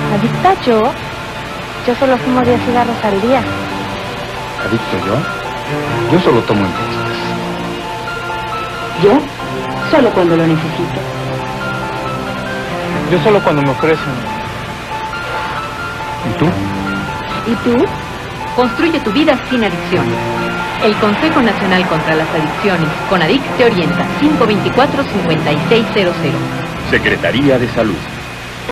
¿Adicta yo? Yo solo fumo 10 cigarros al día. ¿Adicto yo? Yo solo tomo en fiestas. Yo, solo cuando lo necesito. Yo solo cuando me ofrecen. ¿Y tú? ¿Y tú? Construye tu vida sin adicciones. El Consejo Nacional contra las Adicciones, CONADIC, te orienta. 524-5600. Secretaría de Salud.